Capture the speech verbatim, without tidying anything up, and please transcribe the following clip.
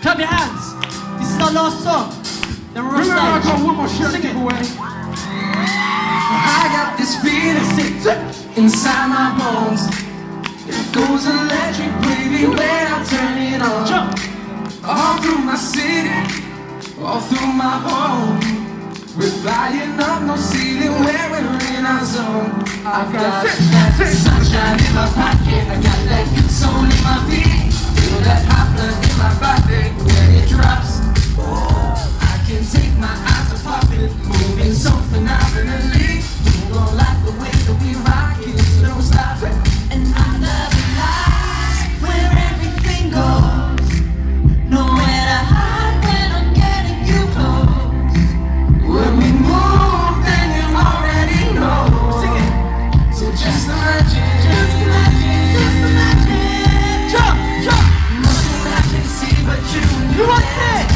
Clap your hands. This is our last song. Then we're on Remember, I stage. got one more shirt to give away. I got this feeling inside my bones. It goes electric, baby, when I turn it on. Jump. All through my city, all through my home. We're flying up, no ceiling, where we're in our zone. I've got that sunshine in my pocket, I got that good soul in my feet. Feel that hot blood in my body when it drops. Oh, I can take my eyes off of it, moving so phenomenally. You gon' like the way that we rock it, so don't stop. And I love the life where everything goes. Nowhere to hide when I'm getting you close. When we move, then you already know. Sing it. So just imagine, just imagine, just imagine. Jump, jump. Nothing I can see but you and You want it?